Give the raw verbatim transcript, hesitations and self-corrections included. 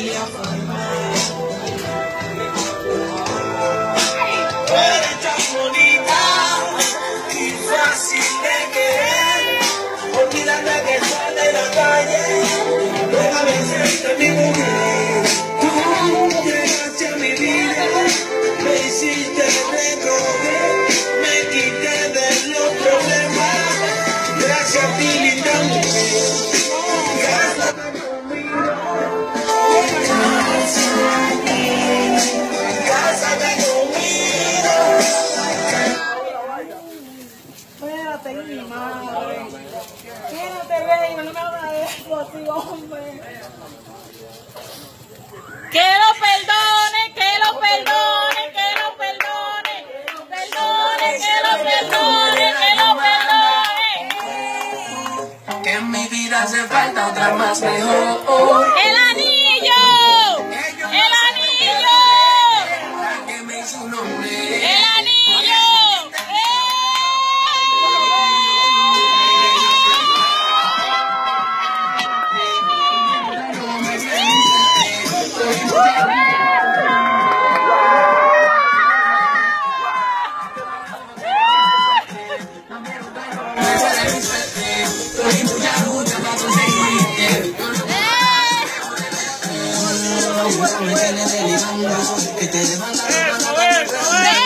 familia formal. Eres tan bonita y fácil de querer. Olvídate que estás de la calle. Déjame serte mi mujer. Tú llegaste a mi vida, me hiciste recoger, me quité de los problemas. Gracias a ti, linda mujer. Cásate conmigo. Cásate conmigo. Espérate, mi madre. Quédate, baby, no me hagas eso así, hombre. Que lo perdone, que lo perdone, que lo perdone, perdone, que lo perdone, que lo perdone. Que en mi vida hace falta otra más mejor. El anillo, el anillo, La que me hizo un hombre. el anillo. Que te levantas.